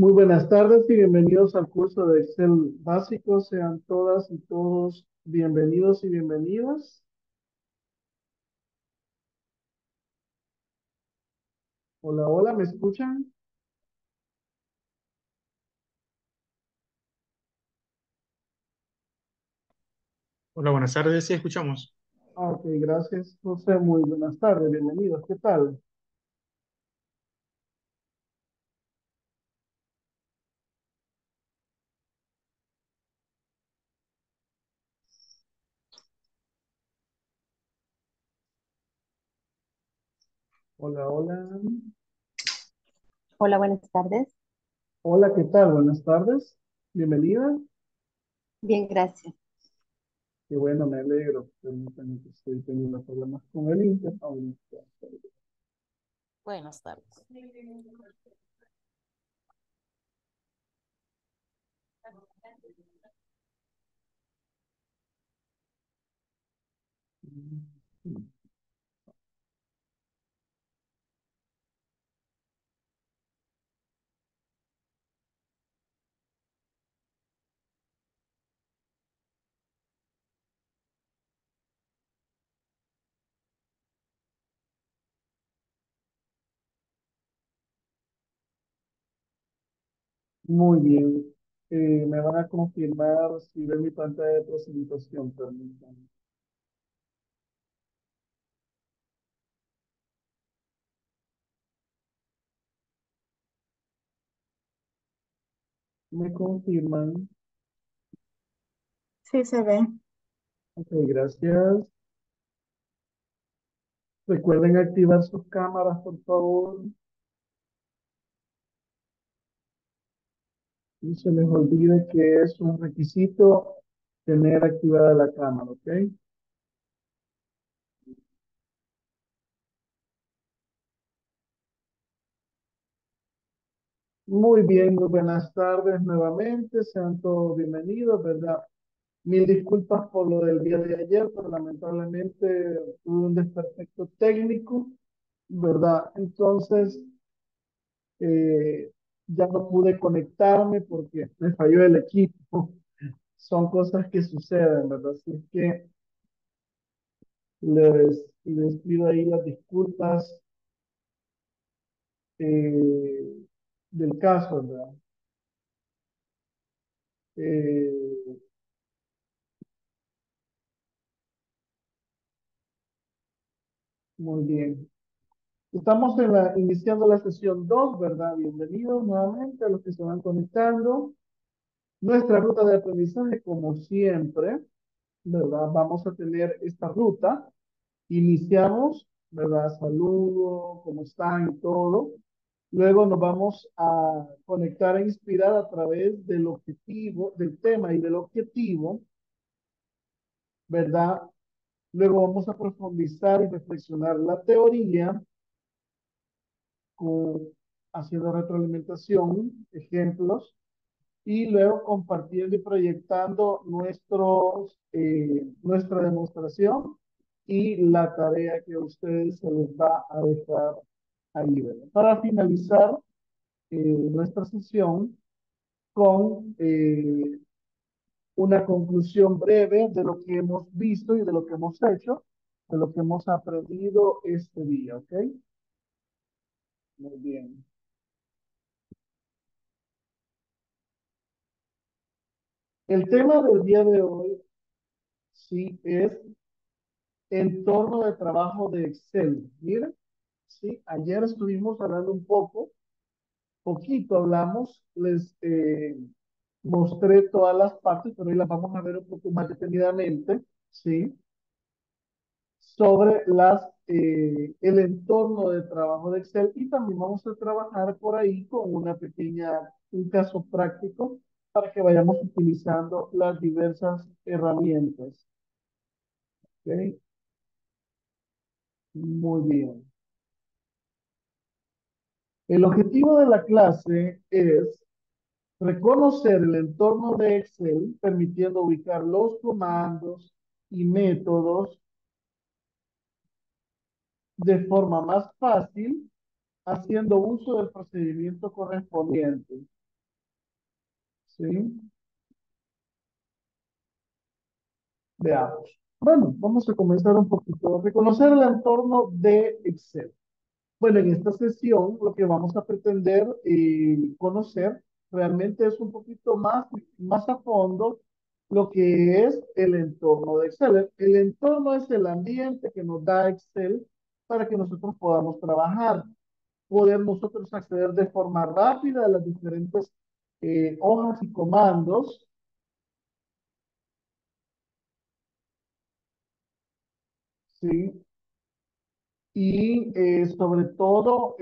Muy buenas tardes y bienvenidos al curso de Excel básico. Sean todas y todos bienvenidos y bienvenidas. Hola, hola, ¿me escuchan? Hola, buenas tardes, sí, escuchamos. Ok, gracias, José. Muy buenas tardes, bienvenidos. ¿Qué tal? Hola, hola. Hola, buenas tardes. Hola, ¿qué tal? Buenas tardes. Bienvenida. Bien, gracias. Qué bueno, me alegro. Permítanme que estoy teniendo problemas con el internet ahorita. Buenas tardes. Muy bien. Me van a confirmar si ven mi pantalla de presentación, permítanme. Me confirman. Sí, se ve. Ok, gracias. Recuerden activar sus cámaras, por favor. No se les olvide que es un requisito tener activada la cámara, ¿ok? Muy bien, muy buenas tardes nuevamente. Sean todos bienvenidos, ¿verdad? Mil disculpas por lo del día de ayer, pero lamentablemente tuve un desperfecto técnico, ¿verdad? Entonces, eh, ya no pude conectarme porque me falló el equipo. Son cosas que suceden, ¿verdad? Así es que les pido ahí las disculpas eh, del caso, ¿verdad? Eh, muy bien. Estamos iniciando la sesión 2, ¿verdad? Bienvenidos nuevamente a los que se van conectando. Nuestra ruta de aprendizaje, como siempre, ¿verdad? Vamos a tener esta ruta. Iniciamos, ¿verdad? Saludo, ¿cómo están y todo? Luego nos vamos a conectar e inspirar a través del objetivo, del tema y del objetivo, ¿verdad? Luego vamos a profundizar y reflexionar la teoría con, haciendo retroalimentación, ejemplos, y luego compartiendo y proyectando nuestra demostración y la tarea que a ustedes se les va a dejar ahí, ¿verdad? Para finalizar nuestra sesión con una conclusión breve de lo que hemos visto y de lo que hemos hecho, de lo que hemos aprendido este día, ¿ok? Muy bien. El tema del día de hoy, sí, es entorno de trabajo de Excel. Miren, sí, ayer estuvimos hablando un poquito hablamos, les mostré todas las partes, pero hoy las vamos a ver un poco más detenidamente, sí, sobre el entorno de trabajo de Excel y también vamos a trabajar por ahí con un caso práctico para que vayamos utilizando las diversas herramientas. ¿Ok? Muy bien. El objetivo de la clase es reconocer el entorno de Excel, permitiendo ubicar los comandos y métodos de forma más fácil, haciendo uso del procedimiento correspondiente. ¿sí? Veamos. Bueno, vamos a comenzar un poquito. Reconocer el entorno de Excel. Bueno, en esta sesión lo que vamos a pretender conocer realmente es un poquito más a fondo lo que es el entorno de Excel. El entorno es el ambiente que nos da Excel para que nosotros podamos trabajar, poder nosotros acceder de forma rápida a las diferentes hojas y comandos, ¿sí? Y sobre todo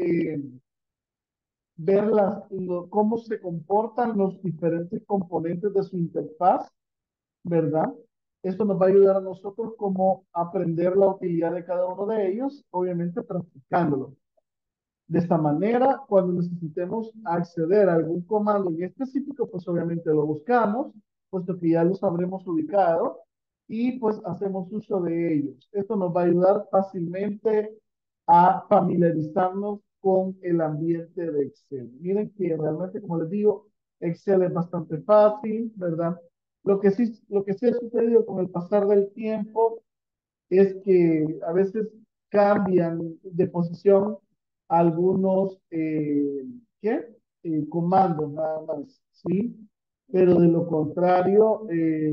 ver cómo se comportan los diferentes componentes de su interfaz, ¿verdad? Esto nos va a ayudar a nosotros como aprender la utilidad de cada uno de ellos, obviamente practicándolo. De esta manera, cuando necesitemos acceder a algún comando en específico, pues obviamente lo buscamos, puesto que ya los habremos ubicado y pues hacemos uso de ellos. Esto nos va a ayudar fácilmente a familiarizarnos con el ambiente de Excel. Miren que realmente, como les digo, Excel es bastante fácil, ¿verdad? Lo que sí ha sucedido con el pasar del tiempo es que a veces cambian de posición algunos ¿qué? Comandos nada más, ¿sí? Pero de lo contrario,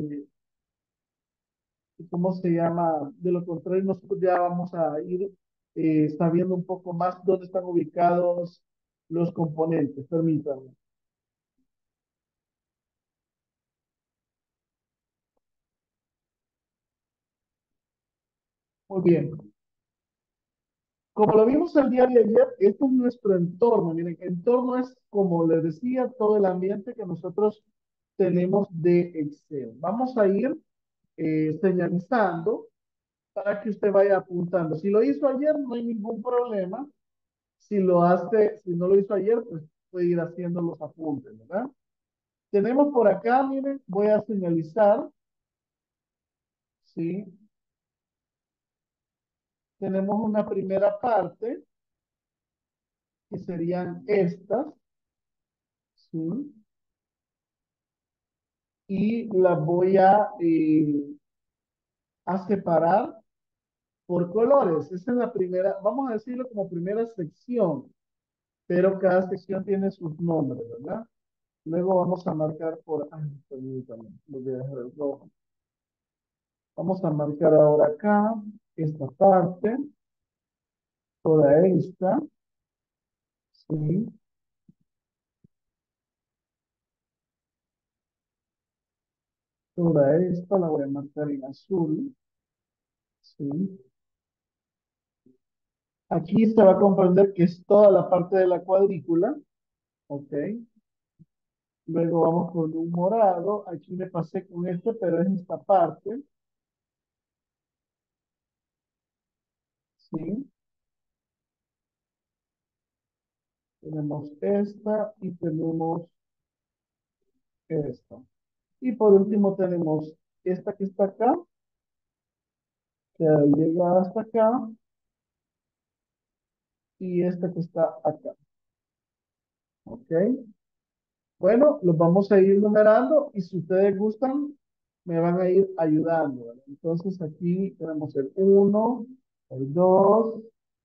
¿cómo se llama? De lo contrario, nosotros ya vamos a ir sabiendo un poco más dónde están ubicados los componentes. Permítanme. Muy bien. Como lo vimos el día de ayer, este es nuestro entorno. Miren, entorno es, como les decía, todo el ambiente que nosotros tenemos de Excel. Vamos a ir señalizando para que usted vaya apuntando. Si lo hizo ayer, no hay ningún problema. Si no lo hizo ayer, pues puede ir haciendo los apuntes, ¿verdad? Tenemos por acá, miren, voy a señalizar, ¿sí? Tenemos una primera parte, que serían estas, ¿sí? Y las voy a separar por colores. Esa es la primera, vamos a decirlo como primera sección, pero cada sección tiene sus nombres, ¿verdad? Luego vamos a marcar por, ay, permítame, lo voy a dejar el rojo. Vamos a marcar ahora acá, esta parte, toda esta, ¿sí? Toda esta la voy a marcar en azul, ¿sí? Aquí se va a comprender que es toda la parte de la cuadrícula, ¿ok? Luego vamos con un morado. Aquí me pasé con este, pero es esta parte. ¿Sí? Tenemos esta y tenemos esta. Y por último tenemos esta que está acá, que llega hasta acá, y esta que está acá. ¿Ok? Bueno, los vamos a ir numerando y si ustedes gustan, me van a ir ayudando, ¿verdad? Entonces aquí tenemos el 1, el 2,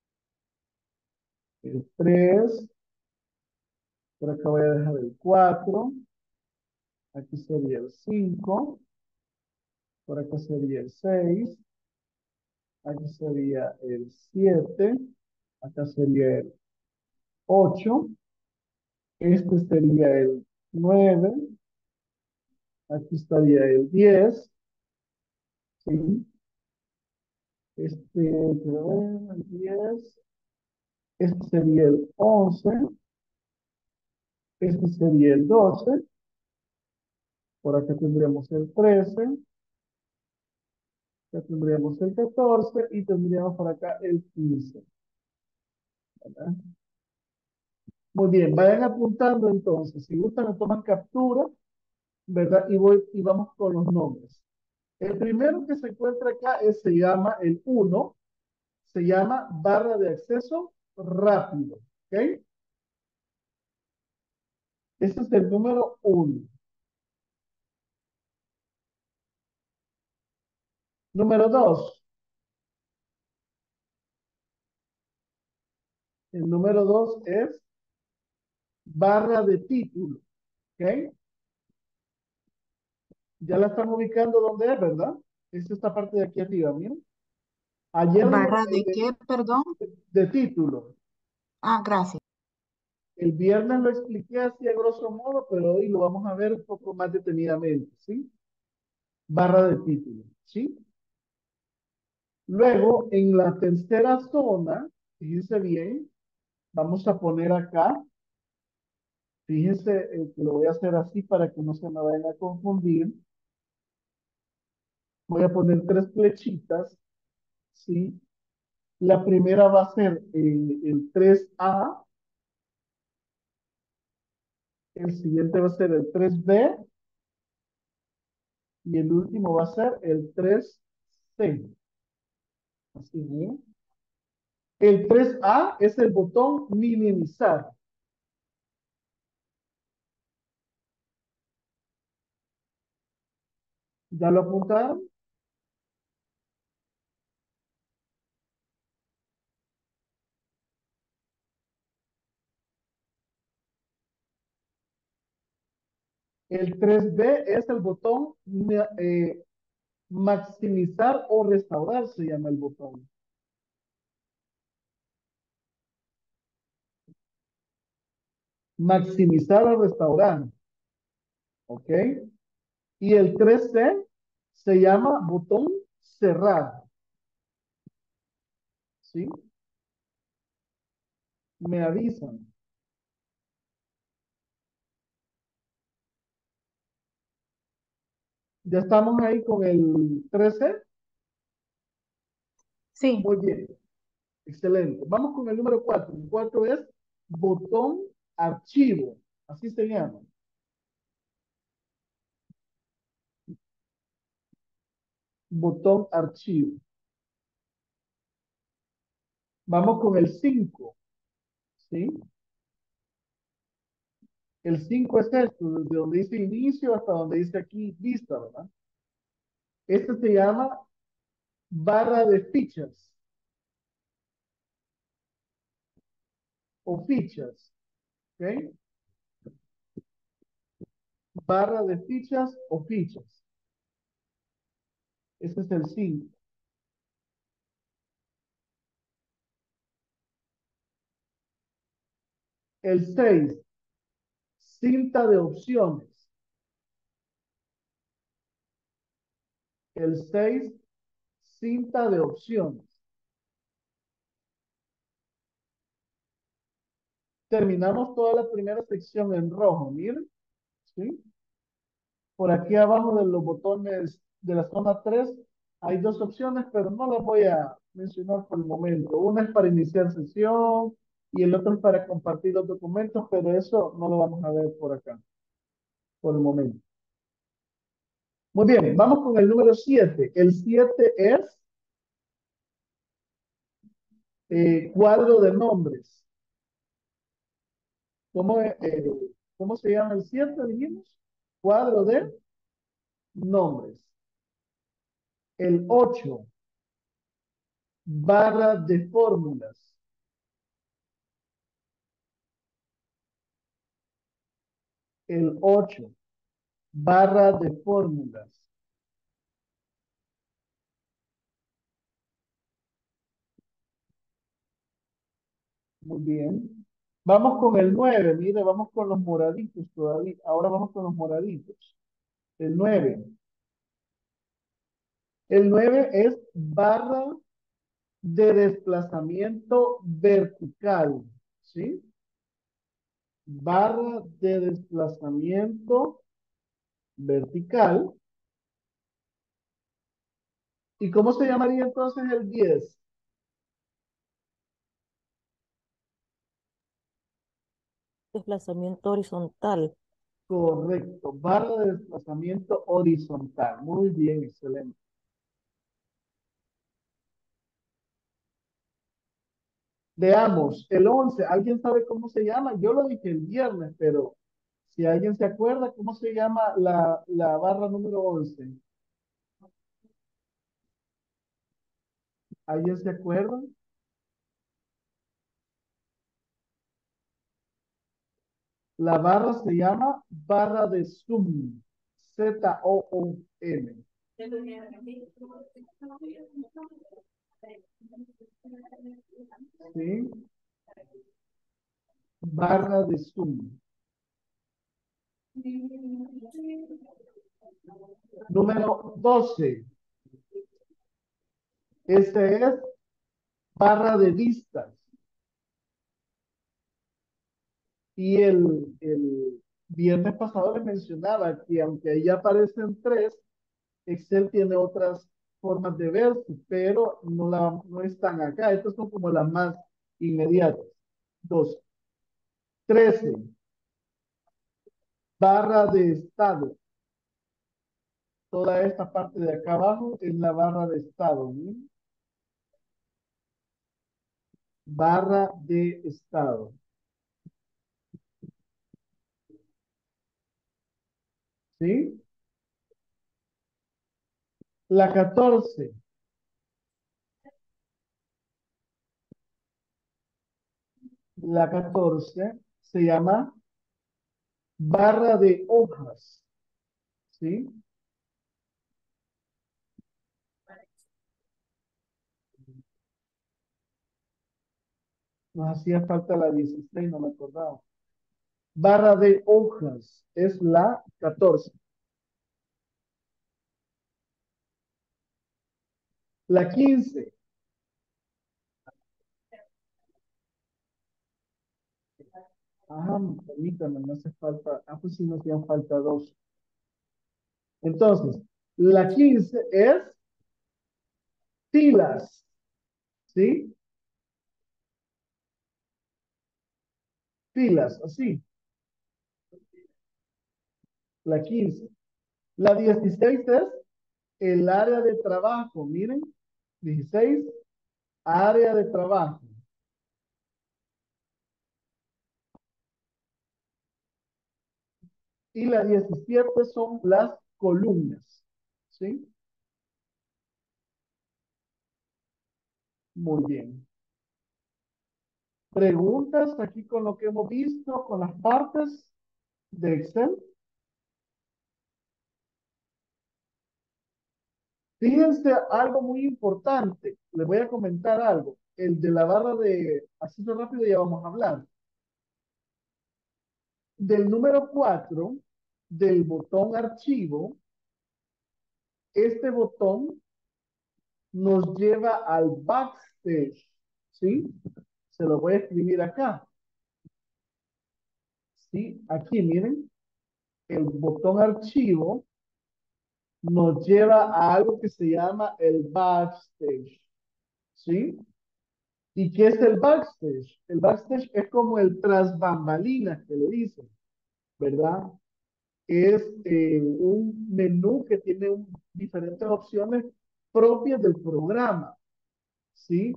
el 3. Por acá voy a dejar el 4. Aquí sería el 5. Por acá sería el 6. Aquí sería el 7. Acá sería el 8. Este sería el 9. Aquí estaría el 10. ¿Sí? Quiero ver, el 10. Este sería el 11. Este sería el 12. Por acá tendríamos el 13. Acá tendríamos el 14. Y tendríamos por acá el 15. ¿Verdad? Muy bien, vayan apuntando entonces. Si gustan, me toman captura, ¿verdad? Y vamos con los nombres. El primero que se encuentra acá se llama el 1, se llama barra de acceso rápido, ¿ok? Ese es el número 1. Número 2. El número 2 es barra de título. ¿Ok? Ya la están ubicando donde es, ¿verdad? Es esta parte de aquí arriba, miren. Ayer ¿Barra de qué, perdón? de título. Ah, gracias. El viernes lo expliqué así a grosso modo, pero hoy lo vamos a ver un poco más detenidamente, ¿sí? Barra de título, ¿sí? Luego, en la tercera zona, fíjense bien, vamos a poner acá, fíjense que lo voy a hacer así para que no se me vayan a confundir. Voy a poner tres flechitas, ¿sí? La primera va a ser el 3A, el siguiente va a ser el 3B y el último va a ser el 3C. Así bien. El 3A es el botón minimizar. ¿Ya lo apuntaron? El 3B es el botón maximizar o restaurar, se llama el botón. Maximizar o restaurar. ¿Ok? Y el 3C se llama botón cerrar. ¿Sí? Me avisan. Ya estamos ahí con el 3C. Sí. Muy bien. Excelente. Vamos con el número 4. El 4 es botón archivo. Así se llama. Botón archivo. Vamos con el 5. ¿Sí? El 5 es esto, desde donde dice inicio hasta donde dice aquí vista, ¿verdad? Este se llama barra de fichas o fichas. ¿Ok? Barra de fichas o fichas. Este es el 5. El 6, cinta de opciones. El 6, cinta de opciones. Terminamos toda la primera sección en rojo, miren. ¿Sí? Por aquí abajo de los botones de la zona 3 hay dos opciones, pero no las voy a mencionar por el momento. Una es para iniciar sesión y el otro es para compartir los documentos, pero eso no lo vamos a ver por acá, por el momento. Muy bien, vamos con el número 7. El 7 es cuadro de nombres. ¿Cómo, ¿cómo se llama el 7, dijimos? Cuadro de nombres. El 8, barra de fórmulas. El 8, barra de fórmulas. Muy bien. Vamos con el 9, mire, vamos con los moraditos todavía. Ahora vamos con los moraditos. El 9. El 9 es barra de desplazamiento vertical. ¿Sí? Barra de desplazamiento vertical. ¿Y cómo se llamaría entonces el 10? Desplazamiento horizontal. Correcto, barra de desplazamiento horizontal. Muy bien, excelente. Veamos, el 11. ¿Alguien sabe cómo se llama? Yo lo dije el viernes, pero si alguien se acuerda, ¿cómo se llama la barra número 11? ¿Alguien se acuerda? La barra se llama barra de zoom. Z-O-O-M. ¿Sí? Barra de zoom. Número 12. Este es barra de vistas. Y el viernes pasado les mencionaba que aunque ahí aparecen tres, Excel tiene otras formas de verse, pero no están acá. Estas son como las más inmediatas. 2. 13. Barra de estado. Toda esta parte de acá abajo es la barra de estado. ¿Sí? Barra de estado. ¿Sí? La 14. La 14 se llama barra de hojas. ¿Sí? Nos hacía falta la 16, no me acordaba. Barra de hojas es la 14. La 15. Ah, permítame, me hace falta. Ah, pues sí, nos hacían falta dos. Entonces, la 15 es filas. ¿Sí? Filas, así. La 15. La 16 es el área de trabajo. Miren, 16, área de trabajo. Y la 17 son las columnas. ¿Sí? Muy bien. ¿Preguntas aquí con lo que hemos visto, con las partes de Excel? Fíjense algo muy importante. Les voy a comentar algo. El de la barra de acceso rápido ya vamos a hablar. Del número 4, del botón archivo, este botón nos lleva al backstage. ¿Sí? Se lo voy a escribir acá. ¿Sí? Aquí, miren. El botón archivo nos lleva a algo que se llama el backstage. ¿Sí? ¿Y qué es el backstage? El backstage es como el tras bambalinas que le dicen, ¿verdad? Es un menú que tiene diferentes opciones propias del programa, ¿sí?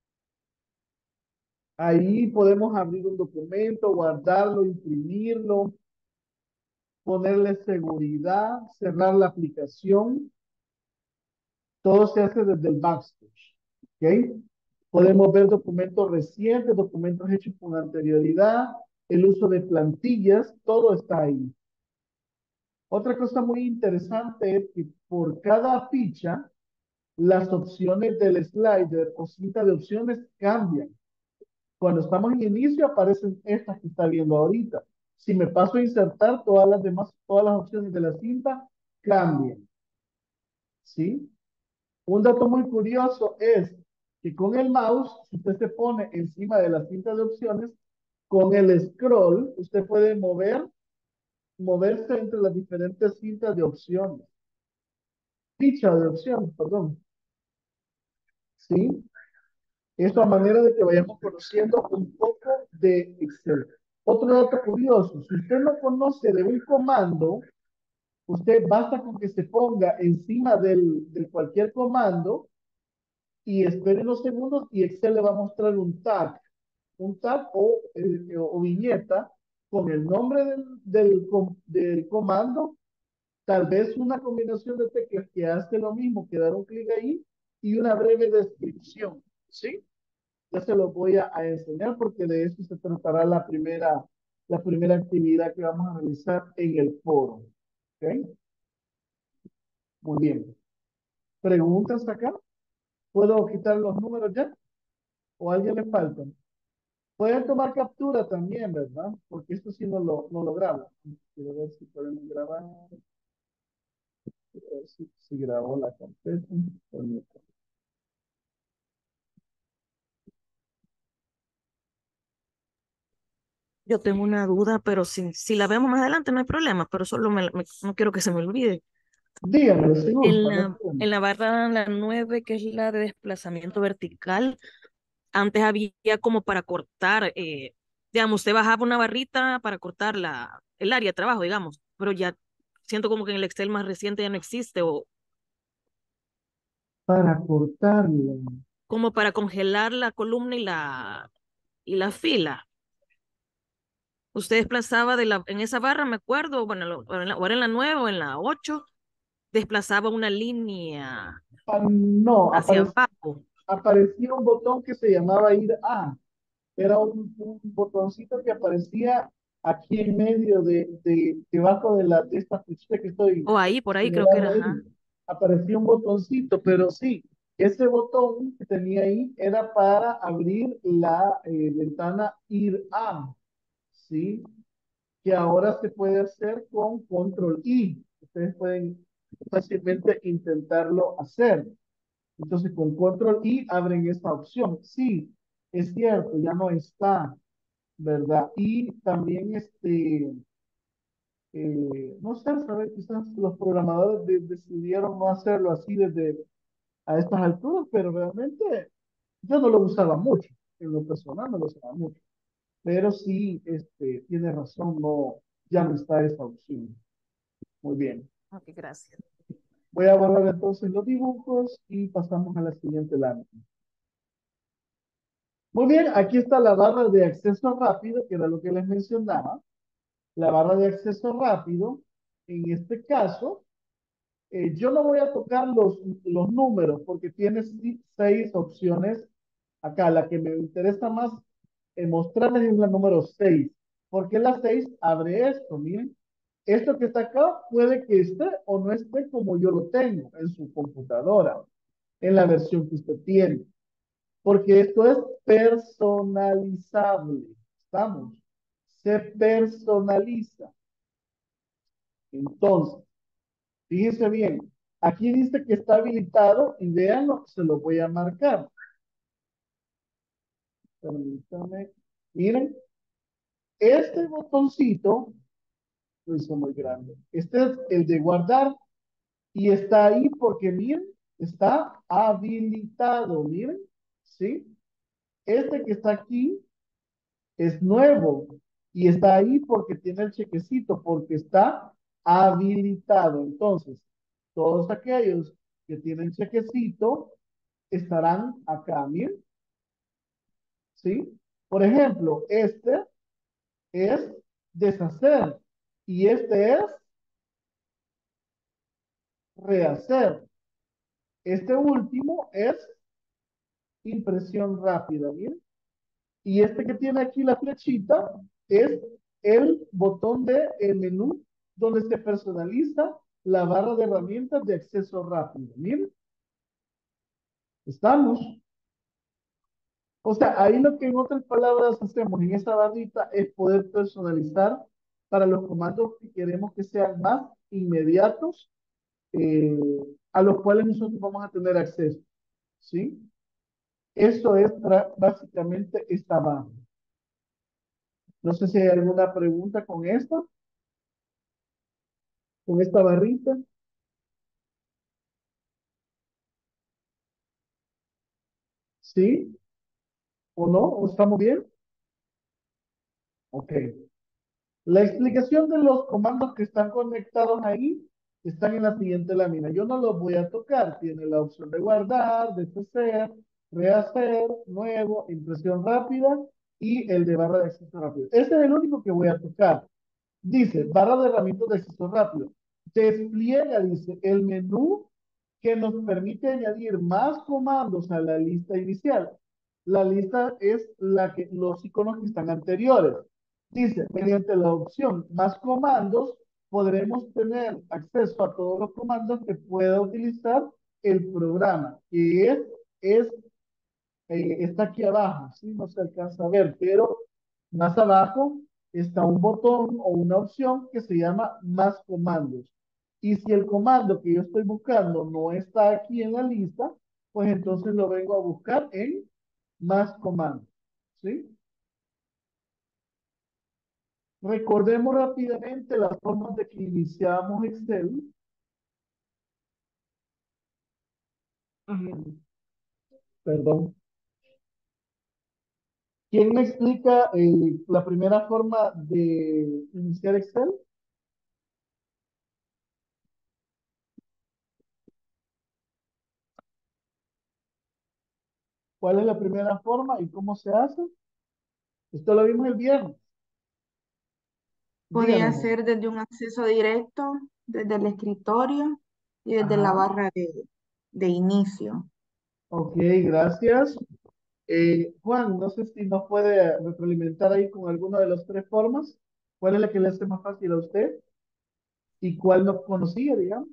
Ahí podemos abrir un documento, guardarlo, imprimirlo, ponerle seguridad, cerrar la aplicación. Todo se hace desde el backstage, ¿ok? Podemos ver documentos recientes, documentos hechos con anterioridad, el uso de plantillas, todo está ahí. Otra cosa muy interesante es que por cada ficha, las opciones del slider o cinta de opciones cambian. Cuando estamos en inicio, aparecen estas que está viendo ahorita. Si me paso a insertar, todas las demás, todas las opciones de la cinta cambian. ¿Sí? Un dato muy curioso es que con el mouse, si usted se pone encima de la cinta de opciones, con el scroll, usted puede moverse entre las diferentes cintas de opciones. Ficha de opciones, perdón. ¿Sí? Esto a manera de que vayamos conociendo un poco de Excel. Otro dato curioso, si usted no conoce de un comando, usted basta con que se ponga encima de cualquier comando y espere unos segundos y Excel le va a mostrar un tag o viñeta con el nombre del comando, tal vez una combinación de teclas que hace lo mismo que dar un clic ahí y una breve descripción, ¿sí? Ya se lo voy a enseñar porque de eso se tratará la primera actividad que vamos a realizar en el foro. ¿Ok? Muy bien. ¿Preguntas acá? ¿Puedo quitar los números ya? ¿O a alguien le faltan? Pueden tomar captura también, ¿verdad? Porque esto sí no lo grabo. Quiero ver si podemos grabar. Quiero ver si grabó la carpeta. Permítame. Yo tengo una duda, pero si la vemos más adelante no hay problema, pero solo no quiero que se me olvide. Díganme, si En gusta, no hay la, problema. en la barra la 9, que es la de desplazamiento vertical, antes había como para cortar, digamos, usted bajaba una barrita para cortar el área de trabajo, digamos, pero ya siento como que en el Excel más reciente ya no existe, o Para cortarlo. como para congelar la columna y la fila. Usted desplazaba en esa barra, me acuerdo, bueno, o era en la 9 o en la 8, desplazaba una línea Ah, no, hacia abajo. aparecía un botón que se llamaba ir a. Era un botoncito que aparecía aquí en medio debajo de esta flechita que estoy O ahí, por ahí creo que era, señalando ajá. ahí. Aparecía un botoncito, pero sí, ese botón que tenía ahí era para abrir la ventana ir a, ¿sí? Que ahora se puede hacer con control I. Ustedes pueden fácilmente intentarlo hacer. Entonces, con control I abren esta opción. Sí, es cierto, ya no está, ¿verdad? Y también, no sé, ¿sabes? Quizás los programadores decidieron no hacerlo así desde a estas alturas, pero realmente yo no lo usaba mucho. En lo personal no lo usaba mucho. Pero sí, tiene razón, no, ya no está esa opción. Muy bien. Ok, gracias. Voy a borrar entonces los dibujos y pasamos a la siguiente lámina. Muy bien, aquí está la barra de acceso rápido, que era lo que les mencionaba. La barra de acceso rápido, en este caso, yo no voy a tocar los números porque tiene 6 opciones acá. La que me interesa más mostrarles es la número 6. Porque la 6 abre esto, miren. Esto que está acá puede que esté o no esté como yo lo tengo en su computadora, en la versión que usted tiene. Porque esto es personalizable. ¿Estamos? Se personaliza. Entonces, fíjense bien. Aquí dice que está habilitado y véanlo, se lo voy a marcar. Permítanme. Miren, este botoncito lo hizo muy grande. Este es el de guardar y está ahí porque, miren, está habilitado. Miren, ¿sí? Este que está aquí es nuevo y está ahí porque tiene el chequecito, porque está habilitado. Entonces, todos aquellos que tienen chequecito estarán acá, miren, ¿sí? Por ejemplo, este es deshacer y este es rehacer. Este último es impresión rápida, miren. Y este que tiene aquí la flechita es el botón de el menú donde se personaliza la barra de herramientas de acceso rápido. Miren, estamos. O sea, ahí lo que en otras palabras hacemos en esa barrita es poder personalizar para los comandos que queremos que sean más inmediatos, eh, a los cuales nosotros vamos a tener acceso. ¿Sí? Eso es básicamente esta barra. No sé si hay alguna pregunta con esta barrita. ¿Sí? ¿O no? ¿O estamos bien? Ok. La explicación de los comandos que están conectados ahí están en la siguiente lámina. Yo no los voy a tocar. Tiene la opción de guardar, deshacer, rehacer, nuevo, impresión rápida y el de barra de acceso rápido. Ese es el único que voy a tocar. Dice, barra de herramientas de acceso rápido. Despliega, dice, el menú que nos permite añadir más comandos a la lista inicial. La lista es los iconos que están anteriores. Dice, mediante la opción más comandos, podremos tener acceso a todos los comandos que pueda utilizar el programa, que está aquí abajo, ¿sí? No se alcanza a ver, pero más abajo está un botón o una opción que se llama más comandos. Y si el comando que yo estoy buscando no está aquí en la lista, pues entonces lo vengo a buscar en más comandos, ¿sí? Recordemos rápidamente las formas de que iniciamos Excel. Perdón. ¿Quién me explica la primera forma de iniciar Excel? ¿Cuál es la primera forma y cómo se hace? Esto lo vimos el viernes. Podría Dígame. ser desde un acceso directo, desde el escritorio y desde la Ajá. barra de inicio. Ok, gracias. Juan, no sé si nos puede retroalimentar ahí con alguna de las tres formas. ¿Cuál es la que le hace más fácil a usted? ¿Y cuál no conocía, digamos?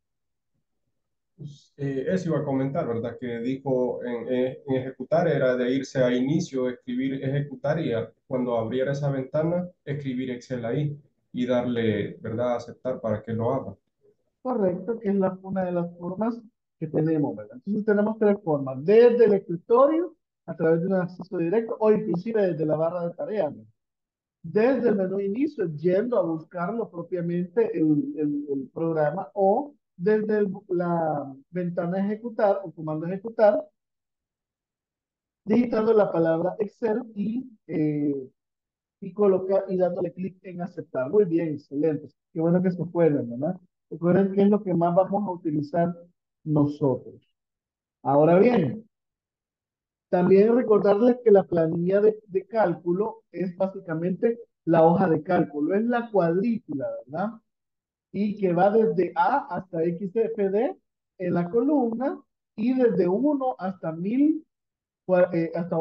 Pues, eso iba a comentar, ¿verdad? Que dijo en ejecutar era de irse a inicio, escribir ejecutar y cuando abriera esa ventana, escribir Excel ahí y darle, ¿verdad? A aceptar para que lo haga. Correcto, que es una de las formas que tenemos, ¿verdad? Entonces tenemos tres formas. Desde el escritorio, a través de un acceso directo, o inclusive desde la barra de tareas, ¿no? Desde el menú inicio, yendo a buscarlo propiamente el programa, o desde la ventana ejecutar o comando ejecutar, digitando la palabra Excel y dándole clic en aceptar. Muy bien, excelente. Qué bueno que se acuerdan, ¿verdad? Recuerden qué es lo que más vamos a utilizar nosotros. Ahora bien, también recordarles que la planilla de cálculo es básicamente la hoja de cálculo, es la cuadrícula, ¿verdad? Y que va desde A hasta XFD en la columna y desde 1 hasta 1000, hasta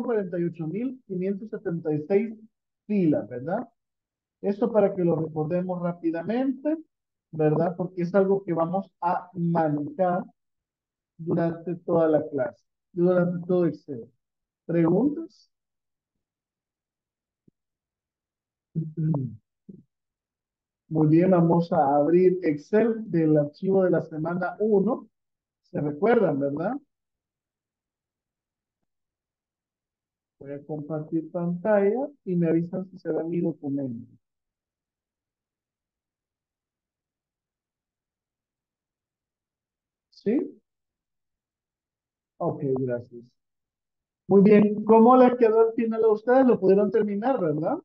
1.048.576 filas, ¿verdad? Esto para que lo recordemos rápidamente, ¿verdad? Porque es algo que vamos a manejar durante toda la clase, durante todo Excel. ¿Preguntas? Muy bien, vamos a abrir Excel del archivo de la semana 1. ¿Se recuerdan, verdad? Voy a compartir pantalla y me avisan si se ve mi documento. ¿Sí? Ok, gracias. Muy bien, ¿cómo les quedó al final a ustedes? Lo pudieron terminar, ¿verdad?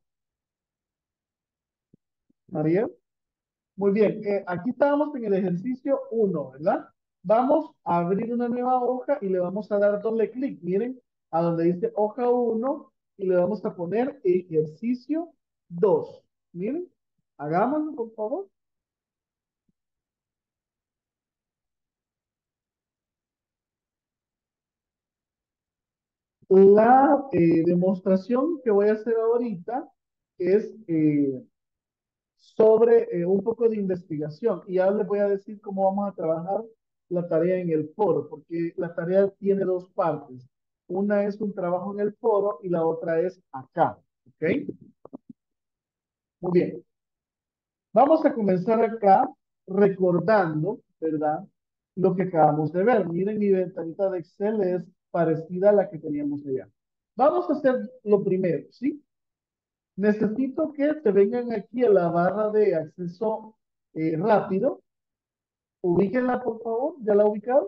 María. Muy bien, aquí estábamos en el ejercicio 1, ¿verdad? Vamos a abrir una nueva hoja y le vamos a dar doble clic. Miren, a donde dice hoja 1 y le vamos a poner ejercicio 2. Miren, hagámoslo, por favor. La demostración que voy a hacer ahorita es sobre un poco de investigación. Y ahora les voy a decir cómo vamos a trabajar la tarea en el foro, porque la tarea tiene dos partes. Una es un trabajo en el foro y la otra es acá. ¿Ok? Muy bien. Vamos a comenzar acá recordando, ¿verdad? Lo que acabamos de ver. Miren, mi ventanita de Excel es parecida a la que teníamos allá. Vamos a hacer lo primero, ¿sí? Necesito que se vengan aquí a la barra de acceso rápido. Ubíquenla, por favor. ¿Ya la ubicaron?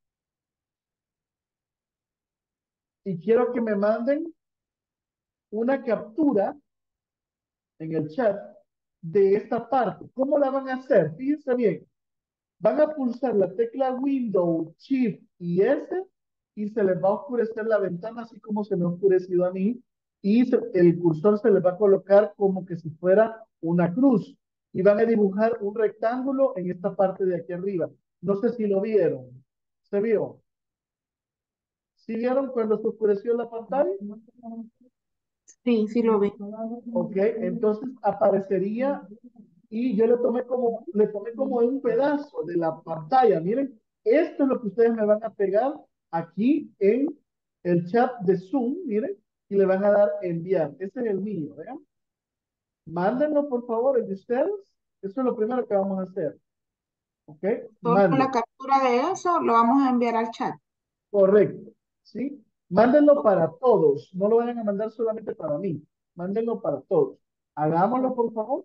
Y quiero que me manden una captura en el chat de esta parte. ¿Cómo la van a hacer? Fíjense bien. Van a pulsar la tecla Windows, Shift y S y se les va a oscurecer la ventana así como se me ha oscurecido a mí y el cursor se les va a colocar como que si fuera una cruz y van a dibujar un rectángulo en esta parte de aquí arriba. No sé si lo vieron. ¿Se vio? ¿Sí vieron cuando se oscureció la pantalla? Sí, sí lo vi. Ok, entonces aparecería y yo le tomé como un pedazo de la pantalla. Miren, esto es lo que ustedes me van a pegar aquí en el chat de Zoom, miren, y le van a dar enviar. Ese es el mío, ¿vean? Mándenlo, por favor, el de ustedes. Eso es lo primero que vamos a hacer. ¿Ok? Solo la Mándenlo. captura de eso lo vamos a enviar al chat. Correcto. ¿Sí? Mándenlo para todos. No lo vayan a mandar solamente para mí. Mándenlo para todos. Hagámoslo, por favor.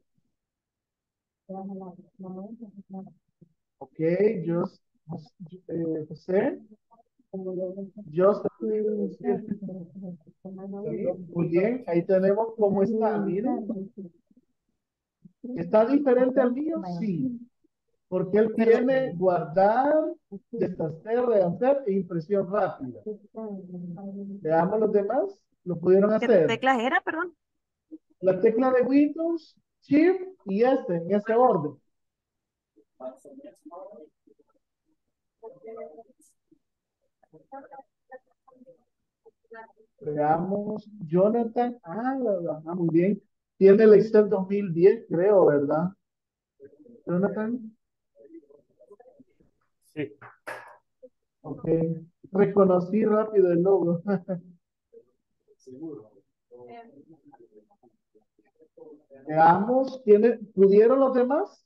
Ok, just, José, Joseph, muy bien, ahí tenemos cómo está, miren, ¿está diferente al mío? Sí, porque él tiene guardar, deshacer, rehacer e impresión rápida. Veamos los demás, lo pudieron ¿Qué hacer. teclas era, perdón? La tecla de Windows, Shift y S en ese orden. Veamos, Jonathan, muy bien. Tiene el Excel 2010, creo, ¿verdad? Jonathan, Sí. ok. Reconocí rápido el logo. Veamos, ¿pudieron los demás?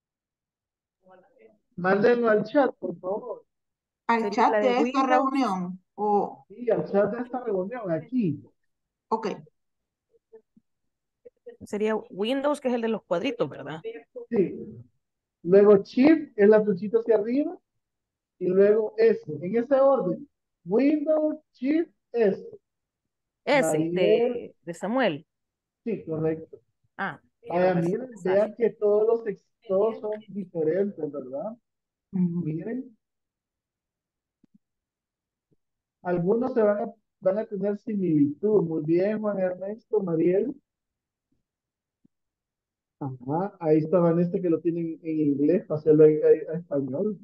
Mándenlo al chat, por favor. Al Sería chat la de de esta Windows. reunión. O, Sí, al chat de esta reunión, aquí. ok. Sería Windows, que es el de los cuadritos, ¿verdad? Sí. Luego Shift es la flechita hacia arriba. Y luego S. En ese orden. Windows, Shift, S. Ese, Mariel, de Samuel. sí, correcto. Ah, quiero Vaya, ver si miren, me vean sale. que todos son diferentes, ¿verdad? Ujú. Miren, algunos van a tener similitud. Muy bien, Juan Ernesto, Mariel. Ajá, ahí está Vanessa que lo tienen en inglés para hacerlo a español.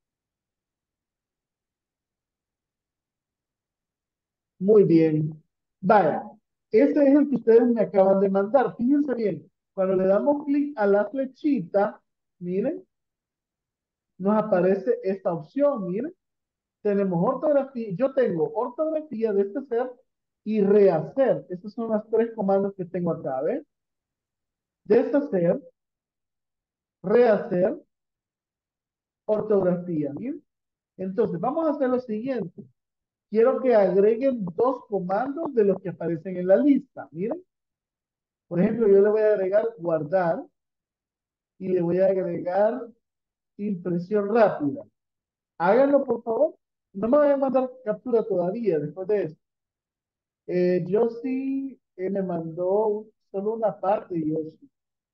Muy bien. Vaya, ese es el que ustedes me acaban de mandar. Fíjense bien, cuando le damos clic a la flechita, miren, nos aparece esta opción, miren. Tenemos ortografía, yo tengo ortografía, deshacer y rehacer. Esos son los tres comandos que tengo acá, ¿ves? Deshacer, rehacer, ortografía, miren. Entonces, vamos a hacer lo siguiente. Quiero que agreguen dos comandos de los que aparecen en la lista. Miren, por ejemplo, yo le voy a agregar guardar y le voy a agregar impresión rápida. Háganlo, por favor. No me vayan a mandar captura todavía después de eso. Yo sí me mandó solo una parte, yo sí.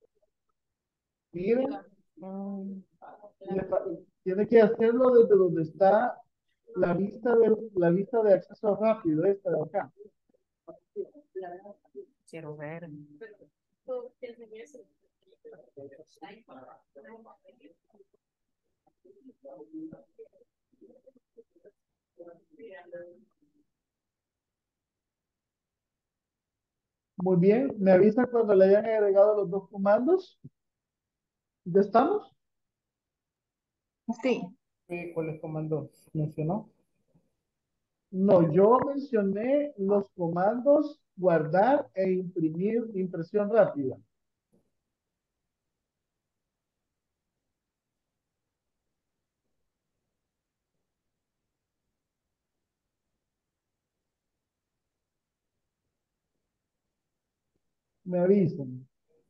Miren, Mm, tiene que hacerlo desde donde está la vista de acceso rápido, esta de acá. quiero ver. Muy bien, me avisa cuando le hayan agregado los dos comandos. ¿Ya estamos? Sí. ¿Cuáles comandos mencionó? No, yo mencioné los comandos guardar e imprimir impresión rápida. Me avisan.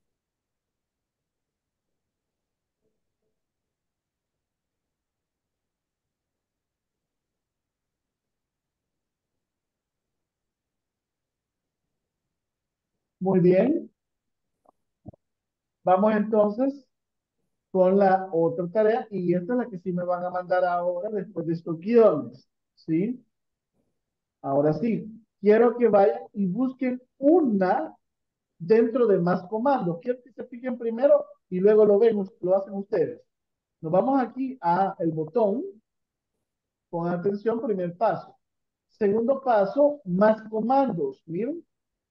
Muy bien. Vamos entonces con la otra tarea y esta es la que sí me van a mandar ahora después de estos guiones. ¿Sí? Ahora sí. Quiero que vayan y busquen una dentro de más comandos. Quiero que se fijen primero y luego lo ven, lo hacen ustedes. Nos vamos aquí a el botón. Pon atención, primer paso. Segundo paso, más comandos. Miren,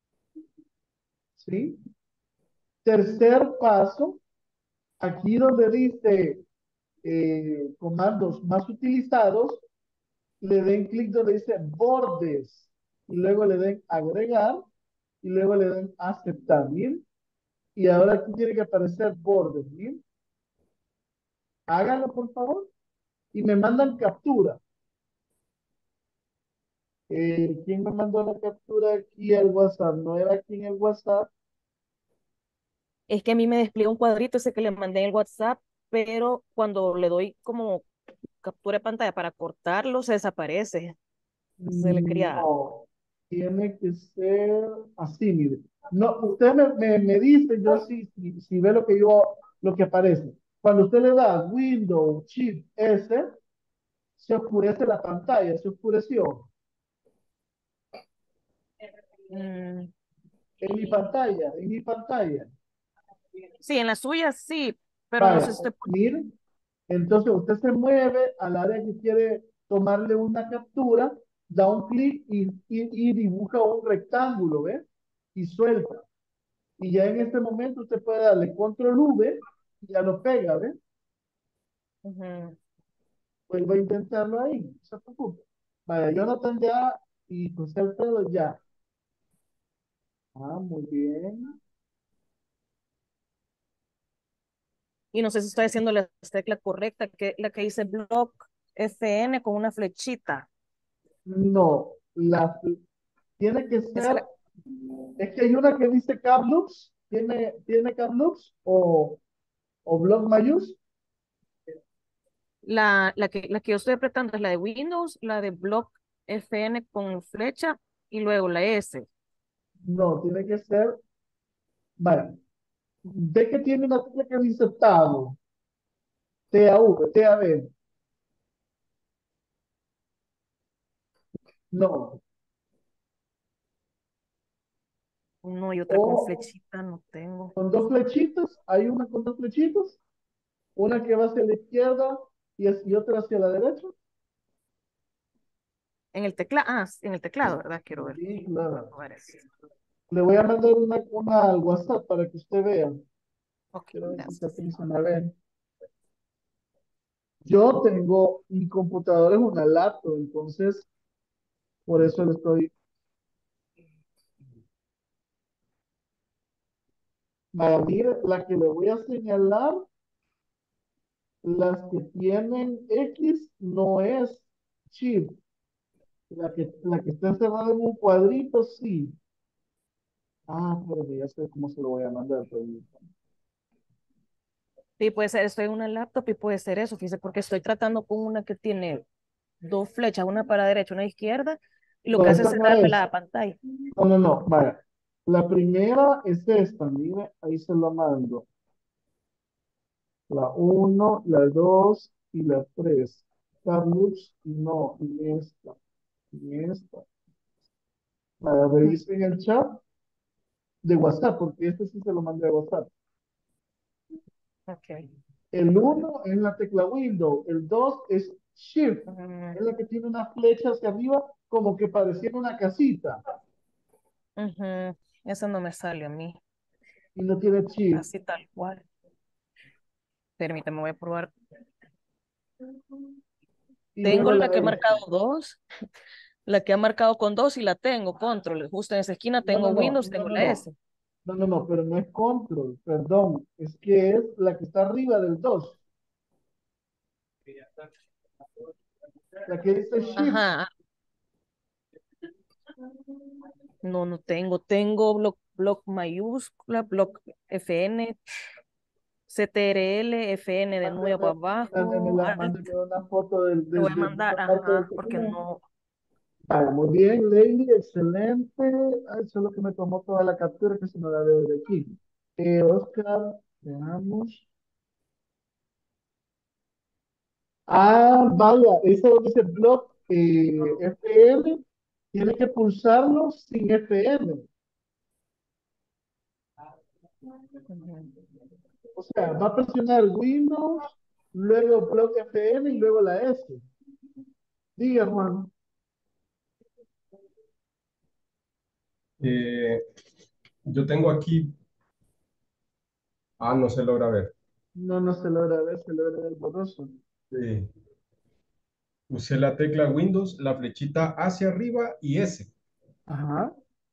¿sí? Tercer paso, aquí donde dice comandos más utilizados, le den clic donde dice bordes y luego le den agregar y luego le den aceptar. Miren, y ahora aquí tiene que aparecer bordes. Miren, háganlo por favor y me mandan captura. ¿Quién me mandó la captura aquí al WhatsApp? ¿No era aquí en el WhatsApp? Es que a mí me despliega un cuadrito ese que le mandé en el WhatsApp, pero cuando le doy como captura de pantalla para cortarlo, se desaparece. Se le quería. No, tiene que ser así, mire. No, usted me dice, yo si ve lo que aparece. Cuando usted le da Windows Shift S, se oscurece la pantalla, se oscureció. mm, En mi pantalla. sí, en la suya sí, pero no Vaya, sé si usted. mire, entonces usted se mueve al área que quiere tomarle una captura, da un clic y dibuja un rectángulo, ¿ve? Y suelta. Y ya en este momento usted puede darle control V y ya lo pega, ¿ve? Ujú. Vuelva a intentarlo ahí, no se preocupe. Vaya, Jonathan ya y José Alfredo ya. Ah, muy bien. Y no sé si estoy haciendo la tecla correcta, que la que dice block FN con una flechita. No, tiene que Esa es ser, es que hay una que dice Caplux, ¿tiene Caplux o Block Mayús? la que yo estoy apretando es la de Windows, la de block FN con flecha y luego la S. No, tiene que ser, vaya, ve que tiene una tecla que dice Tab, T-A-V, T-A-V. No, No, y otra con o flechita no tengo. con dos flechitas, hay una con dos flechitas, una que va hacia la izquierda y otra hacia la derecha. En el teclado, en el teclado, ¿verdad? Quiero ver. Sí, claro. A ver, sí. Le voy a mandar una al WhatsApp para que usted vea. Ok, Quiero ver si se gracias. alcanzan a ver. Yo tengo, mi computadora es una laptop, entonces por eso le estoy. Vaya, mire, la que le voy a señalar, las que tienen X no es chip. La que está encerrada en un cuadrito, sí. Ah, pero ya sé cómo se lo voy a mandar. Sí, puede ser, estoy en una laptop y puede ser eso, fíjese, porque estoy tratando con una que tiene dos flechas, una para derecha, una izquierda, y lo No, que hace es esta no cerrarme es. la pantalla. No, no, no. Vaya. La primera es esta, mire, ahí se lo mando. La uno, la 2 y la 3. Carlos, no, y esta, y esta. Revisen el chat de WhatsApp, porque este sí se lo mandé a WhatsApp. Ok. El uno es la tecla Windows, el 2 es Shift, Ujú, es la que tiene una flecha hacia arriba, como que pareciera una casita, ujú. Eso no me sale a mí, y no tiene Shift. así tal cual. Permítame, voy a probar. Y Tengo luego la la que he S. marcado dos, la que ha marcado con dos y la tengo, control. Justo en esa esquina No, tengo no, no, Windows, no, tengo no, la no. S. No, no, no, pero no es control, perdón, es que es la que está arriba del 2, la que dice Shift. Ajá, no, no tengo. Tengo block mayúscula, block FN, CTRL, FN de nuevo Mándeme, abajo. Alt. mándeme una foto Te voy a de mandar, esa parte del ajá, porque teclado. no. Vale, muy bien, Leili, excelente. Ay, eso es lo que me tomó toda la captura que se me da de aquí. Oscar, veamos. Ah, vaya, eso dice block FM. Tiene que pulsarlo sin FM. Ujú. O sea, va a presionar Windows. luego blog FM y luego la S. Diga, Juan. Eh, yo tengo aquí, no se logra ver. No, no se logra ver, se logra ver borroso. Sí. Usé la tecla Windows, la flechita hacia arriba y S. Ajá.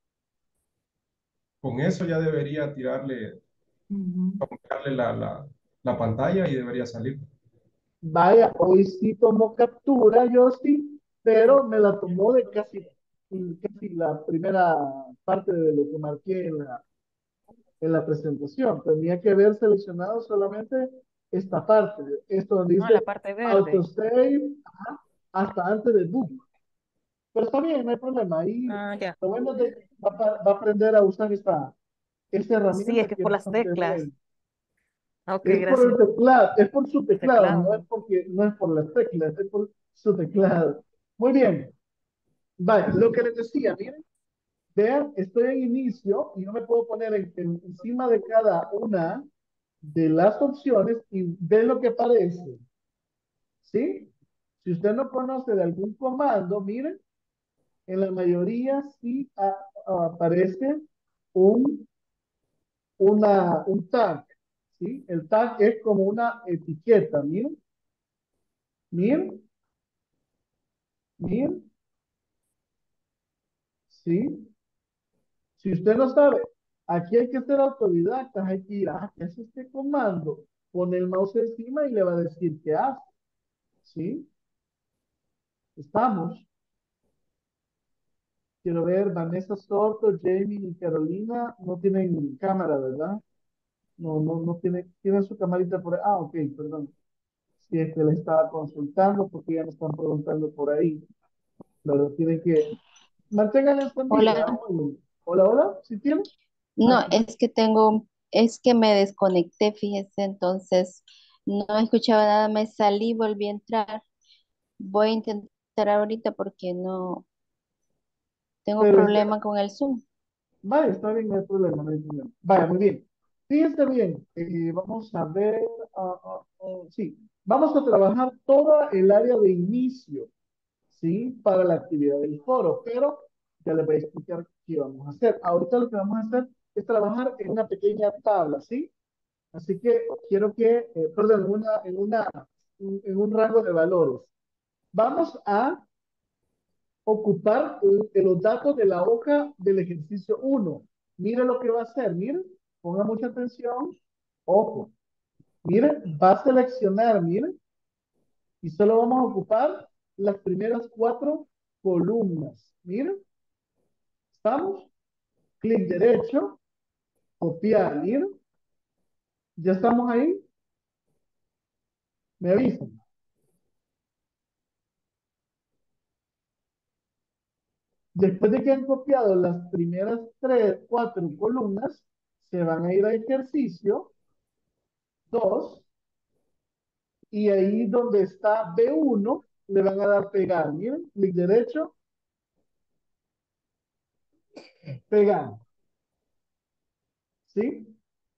Con eso ya debería darle la pantalla y debería salir. Vaya, hoy sí tomó captura, yo sí, pero me la tomó de casi la primera parte de lo que marqué en la presentación. Tenía que haber seleccionado solamente esta parte, esto donde No, la dice parte verde. autosave, ajá, hasta antes de book. Pero está bien, no hay problema. Ahí Ah, ya. lo bueno es de que va a aprender a usar esta Sí, es herramienta que que es por las bastante teclas. buena. Ah, ok, Es por gracias. el teclado, es por su teclado, Teclado. no es por las teclas, es por su teclado. Muy bien. Vale, lo que les decía, miren, vean, estoy en inicio y yo me puedo poner encima de cada una de las opciones y ven lo que aparece. ¿Sí? Si usted no conoce de algún comando, miren, en la mayoría sí aparece un, un tag. ¿Sí? El tag es como una etiqueta, miren, miren, miren, ¿sí? Si usted no sabe, aquí hay que ser autodidactas, hay que ir, ¿qué es este comando? Pone el mouse encima y le va a decir qué hace, ¿sí? Estamos. Quiero ver, Vanessa Soto, Jamie y Carolina no tienen cámara, ¿verdad? No tienen su camarita por ahí. Ah, ok, perdón. Si es que le estaba consultando, porque ya me están preguntando por ahí. Pero tienen que mantengan encendida. Hola. Muy bien. Hola, hola, ¿sí tienen? Ah, No, sí. es que me desconecté, fíjese, entonces no escuchaba nada, me salí, volví a entrar. Voy a intentar ahorita porque no tengo Pero problema con el Zoom. vaya, está bien, no hay problema, no hay problema. Vaya, muy bien. Fíjense bien, vamos a ver, sí, vamos a trabajar toda el área de inicio, ¿sí? Para la actividad del foro, pero ya les voy a explicar qué vamos a hacer. Ahorita lo que vamos a hacer es trabajar en una pequeña tabla, ¿sí? Así que quiero que, perdón, en un rango de valores. Vamos a ocupar los datos de la hoja del ejercicio uno. Mire lo que va a hacer, mire, ponga mucha atención, ojo, mire, va a seleccionar, mire, y solo vamos a ocupar las primeras 4 columnas. Mire, ¿estamos? Clic derecho, copiar, mire, ya estamos ahí, me avisan. Después de que han copiado las primeras 4 columnas, se van a ir a ejercicio 2. Y ahí donde está B1, le van a dar pegar. Miren, clic derecho, pegar. ¿Sí?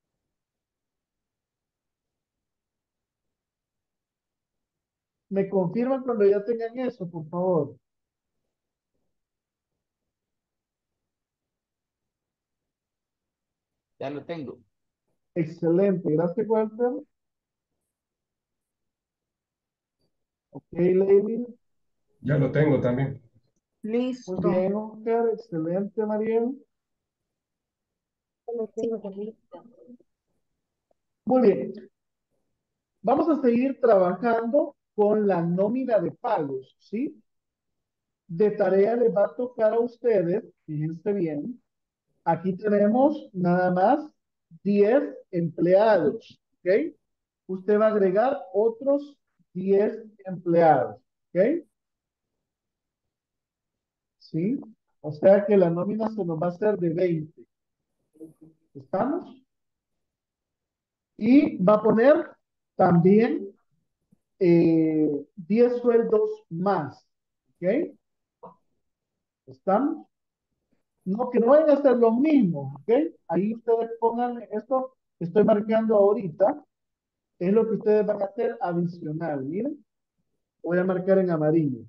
Me confirman cuando ya tengan eso, por favor. Ya lo tengo. Excelente. Gracias, Walter. Ok, Lady. Ya lo tengo también. Muy Listo. bien, Oscar. Excelente, Mariel. Sí, listo. Muy bien. Vamos a seguir trabajando con la nómina de pagos, ¿sí? De tarea les va a tocar a ustedes, fíjense bien, aquí tenemos nada más 10 empleados, ¿ok? Usted va a agregar otros 10 empleados, ¿ok? ¿Sí? O sea que la nómina se nos va a hacer de 20. ¿Estamos? Y va a poner también 10 sueldos más, ¿ok? ¿Estamos? No, que no vayan a ser los mismos, ¿ok? Ahí ustedes pongan esto que estoy marcando ahorita, es lo que ustedes van a hacer adicional. Miren, voy a marcar en amarillo.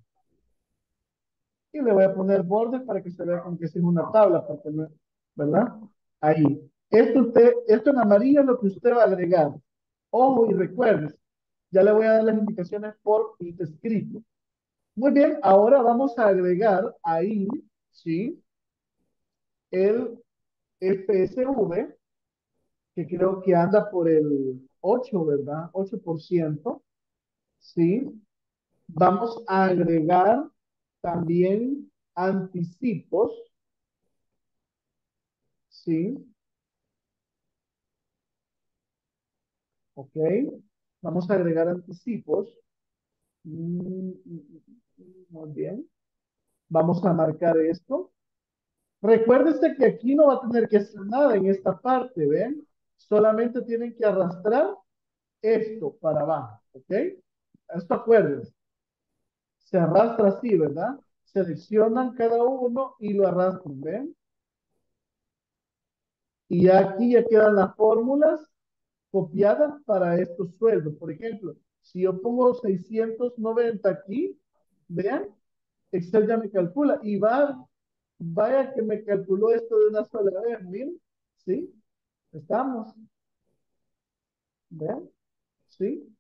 Y le voy a poner bordes para que se vea como que si es una tabla, porque no, ¿verdad? Ahí. Esto en amarillo es lo que usted va a agregar. Ojo y recuerde, ya le voy a dar las indicaciones por escrito. Muy bien, ahora vamos a agregar ahí, ¿sí? El FSV, que creo que anda por el 8, ¿verdad? 8%, ¿sí? Vamos a agregar también anticipos, ¿sí? ¿Ok? Vamos a agregar anticipos. Muy bien. Vamos a marcar esto. Recuérdese que aquí no va a tener que hacer nada en esta parte, ¿ven? Solamente tienen que arrastrar esto para abajo, ¿ok? Esto acuérdense. Se arrastra así, ¿verdad? Seleccionan cada uno y lo arrastran, ¿ven? Y ya aquí ya quedan las fórmulas copiadas para estos sueldos. Por ejemplo, si yo pongo 690 aquí, vean, Excel ya me calcula y vaya que me calculó esto de una sola vez, miren, ¿sí? Estamos, ¿vean? ¿Sí?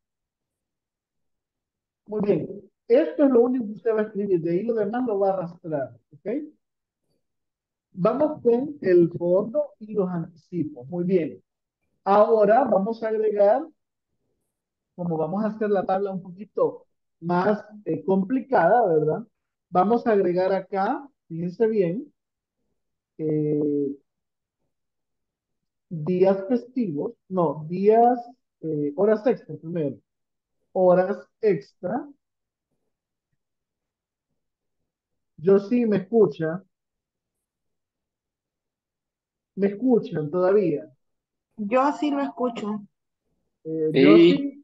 Muy bien. Esto es lo único que usted va a escribir, de ahí lo demás lo va a arrastrar, ¿ok? Vamos con el fondo y los anticipos. Muy bien. Ahora vamos a agregar, como vamos a hacer la tabla un poquito más complicada, ¿verdad? Vamos a agregar acá, fíjense bien, eh, días festivos, no, horas extra primero, horas extra. Yo sí me escuchan todavía. Yo sí lo escucho. Yo Sí, sí,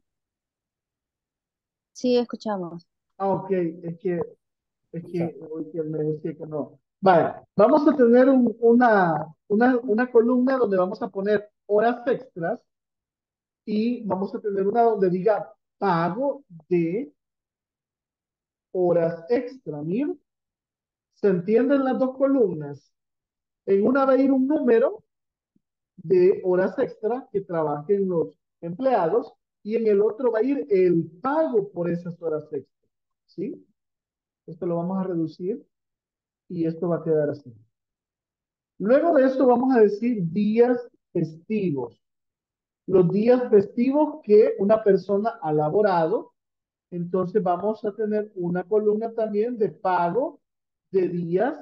Sí, escuchamos. ok, es que hoy que me decía que no. Vale, vamos a tener una columna donde vamos a poner horas extras y vamos a tener una donde diga pago de horas extra. Miren, ¿se entienden las dos columnas? En una va a ir un número de horas extra que trabajen los empleados y en el otro va a ir el pago por esas horas extra. ¿Sí? Esto lo vamos a reducir y esto va a quedar así. Luego de esto vamos a decir días festivos. Los días festivos que una persona ha laborado. Entonces vamos a tener una columna también de pago de días,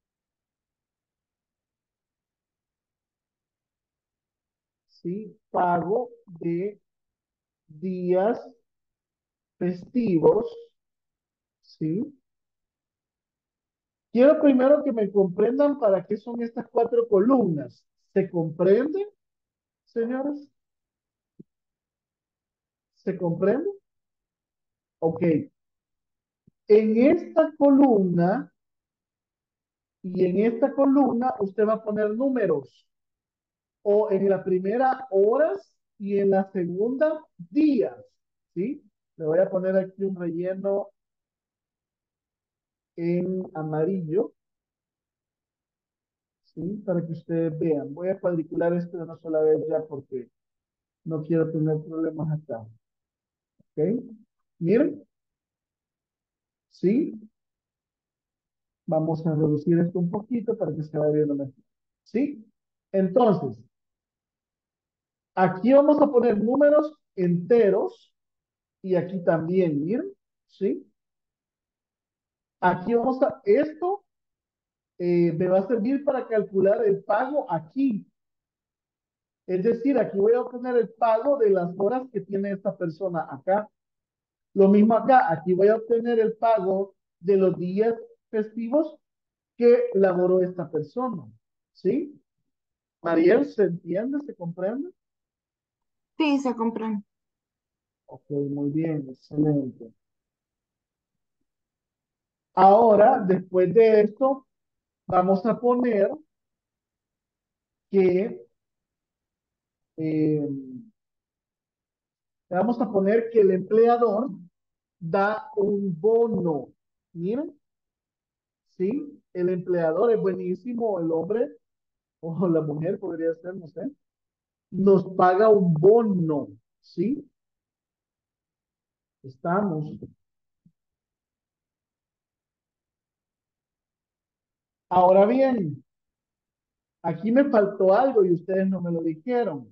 ¿sí? Pago de días festivos, ¿sí? Quiero primero que me comprendan para qué son estas cuatro columnas. ¿Se comprende, señores? ¿Se comprende? Ok. En esta columna y en esta columna usted va a poner números. O en la primera horas y en la segunda días. ¿Sí? Le voy a poner aquí un relleno en amarillo. ¿Sí? Para que ustedes vean. Voy a cuadricular esto de una sola vez ya porque no quiero tener problemas acá. ¿Ok? Miren. ¿Sí? Vamos a reducir esto un poquito para que se vaya viendo mejor. ¿Sí? Entonces, aquí vamos a poner números enteros y aquí también, miren. ¿Sí? Aquí esto me va a servir para calcular el pago aquí. Es decir, aquí voy a obtener el pago de las horas que tiene esta persona acá. Lo mismo acá, aquí voy a obtener el pago de los días festivos que laboró esta persona. ¿Sí? Mariel, ¿se entiende? ¿Se comprende? Sí, se comprende. Ok, muy bien, excelente. Ahora, después de esto, vamos a poner que Le vamos a poner que el empleador da un bono. Miren, ¿sí? El empleador es buenísimo, el hombre o la mujer podría ser, no sé, nos paga un bono, ¿sí? Estamos. Ahora bien, aquí me faltó algo y ustedes no me lo dijeron.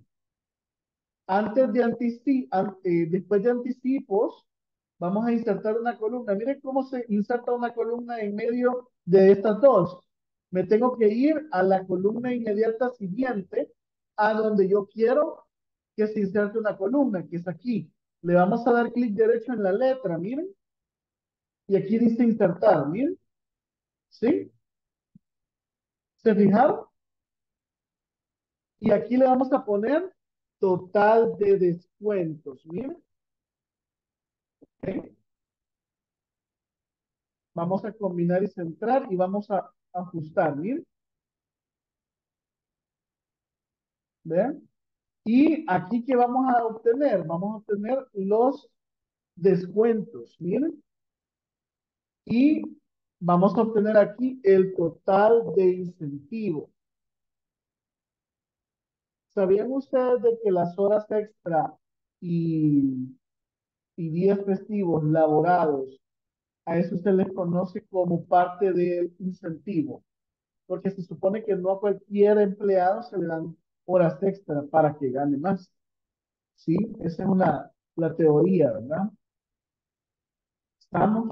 Después de anticipos, vamos a insertar una columna. Miren cómo se inserta una columna en medio de estas dos. Me tengo que ir a la columna inmediata siguiente, a donde yo quiero que se inserte una columna, que es aquí. Le vamos a dar clic derecho en la letra, miren, y aquí dice insertar, miren, ¿sí? ¿Se fijaron? Y aquí le vamos a poner total de descuentos, miren. ¿Ok? Vamos a combinar y centrar y vamos a ajustar, miren. ¿Ven? Y aquí, ¿qué vamos a obtener? Vamos a obtener los descuentos, miren. Y vamos a obtener aquí el total de incentivo. ¿Sabían ustedes de que las horas extra y, y días festivos laborados, a eso se les conoce como parte del incentivo? Porque se supone que no a cualquier empleado se le dan horas extra para que gane más. ¿Sí? Esa es la teoría, ¿verdad? ¿Estamos?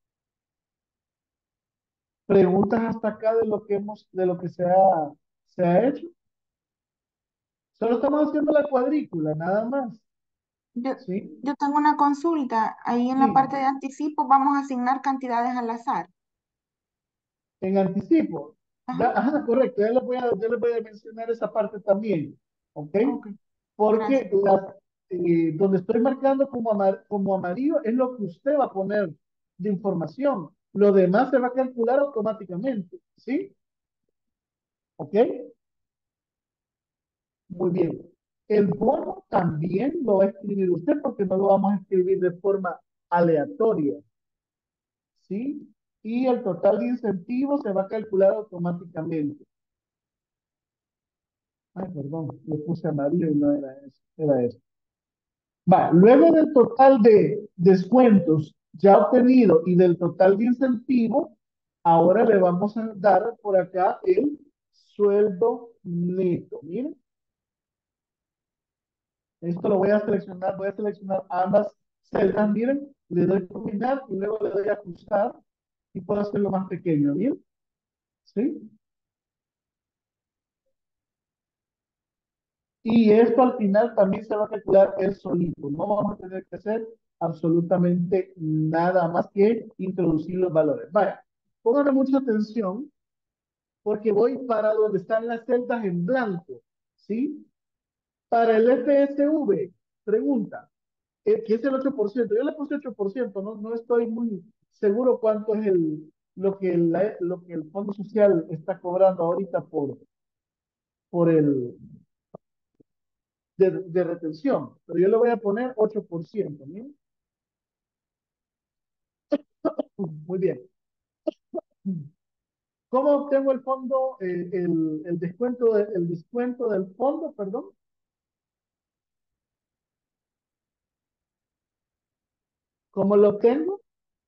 Preguntas hasta acá de lo que de lo que se ha hecho. Solo estamos haciendo la cuadrícula, nada más. Yo, ¿Sí? yo tengo una consulta. Ahí en la Sí, parte de anticipo vamos a asignar cantidades al azar. en anticipo. Ajá. Ajá, correcto, ya les voy a mencionar esa parte también. ¿Ok? Ok, Porque gracias. donde estoy marcando como amarillo es lo que usted va a poner de información. Lo demás se va a calcular automáticamente. ¿Sí? ¿Ok? Muy bien. El bono también lo va a escribir usted porque no lo vamos a escribir de forma aleatoria. ¿Sí? Y el total de incentivos se va a calcular automáticamente. Ay, perdón, le puse amarillo y no era eso. Era eso. Va, luego del total de descuentos ya obtenido y del total de incentivo, ahora le vamos a dar por acá el sueldo neto. Miren, esto lo voy a seleccionar ambas celdas, miren, le doy combinar y luego le doy ajustar y puedo hacerlo más pequeño, ¿bien? ¿Sí? Y esto al final también se va a calcular el solito. No vamos a tener que hacer absolutamente nada más que introducir los valores. Vaya, pónganle mucha atención porque voy para donde están las celdas en blanco. ¿Sí? Para el FSV, pregunta, que es el 8%. Yo le puse 8%, no estoy muy seguro cuánto es lo que el Fondo Social está cobrando ahorita por el de retención, pero yo le voy a poner 8%. ¿Bien? Muy bien. ¿Cómo obtengo el fondo, el descuento del fondo, perdón? ¿Cómo lo obtengo?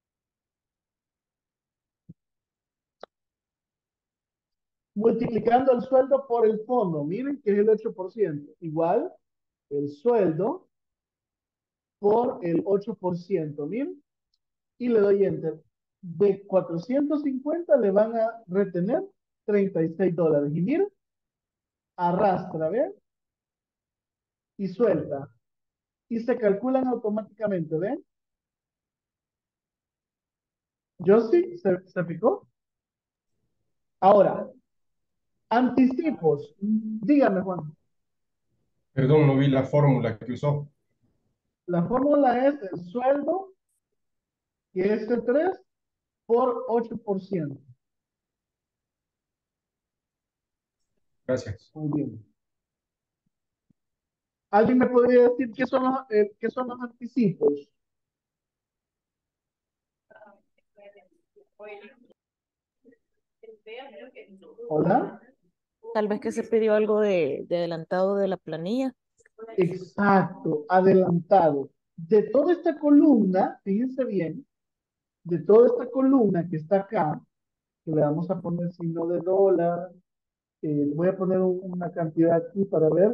Multiplicando el sueldo por el fondo. Miren que es el 8%. Igual el sueldo por el 8%. Miren. Y le doy enter. De 450 le van a retener $36. Y miren, arrastra, ¿ven? Y suelta. Y se calculan automáticamente, ¿ven? Yo sí, se fijó. Ahora, anticipos. Dígame, Juan. Perdón, no vi la fórmula que usó. La fórmula es el sueldo, que es el 3 por 8%. Gracias. Muy bien. ¿Alguien me podría decir qué son los anticipos? ¿Hola? Tal vez que se pidió algo de adelantado de la planilla. Exacto, adelantado. De toda esta columna, fíjense bien, de toda esta columna que está acá, que le vamos a poner signo de dólar, voy a poner una cantidad aquí para ver.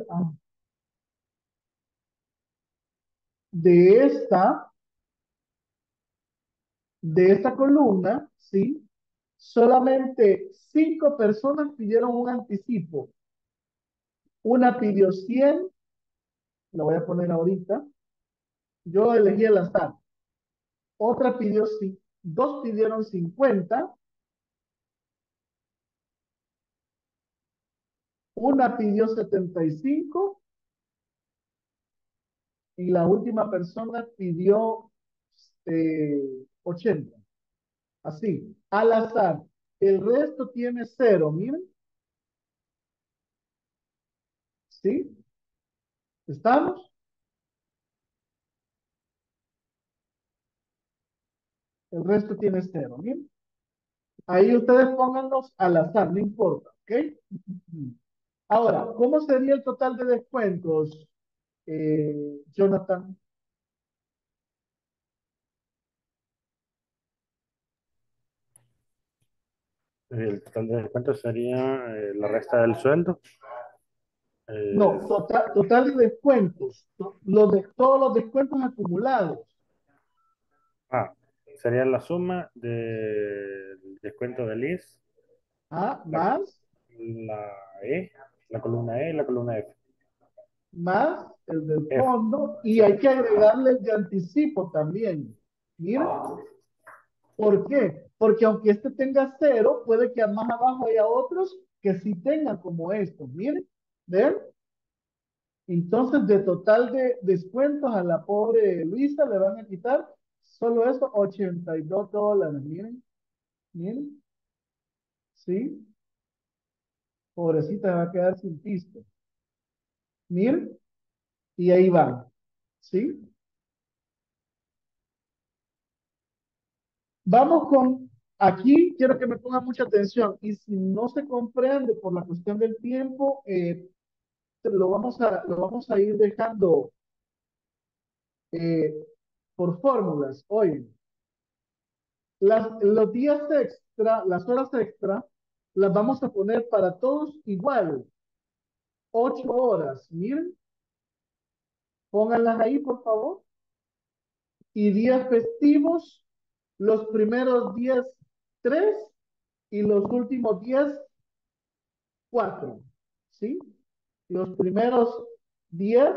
De esta, de esta columna, ¿sí? Solamente 5 personas pidieron un anticipo. Una pidió 100, lo voy a poner ahorita. Yo elegí al azar. Otra pidió, 2 pidieron 50. Una pidió 75 y la última persona pidió 80. Así, al azar. El resto tiene 0, miren. ¿Sí? ¿Estamos? El resto tiene 0, miren. Ahí ustedes pónganlos al azar, no importa, ¿ok? Ahora, ¿cómo sería el total de descuentos, Jonathan? El total de descuento sería la resta del sueldo. No, total de descuentos. Todos los descuentos acumulados. Ah, sería la suma del descuento del IS, la, Más, la E, la columna E y la columna F. más el del F, fondo y sí. hay que agregarle el de anticipo también. Miren, ¿por qué? Porque aunque este tenga 0, puede que más abajo haya otros que sí tengan como estos. Miren, ¿ven? Entonces, de total de descuentos a la pobre Luisa le van a quitar solo eso, $82. Miren, miren, ¿sí? Pobrecita, va a quedar sin pisto. Miren, y ahí van, ¿sí? Vamos con, aquí quiero que me pongan mucha atención y si no se comprende por la cuestión del tiempo, lo vamos a ir dejando eh, por fórmulas. Hoy, los días extra, las horas extra, las vamos a poner para todos igual, 8 horas. Miren, pónganlas ahí, por favor. Y días festivos, los primeros días 3 y los últimos días 4. ¿Sí? Los primeros 10,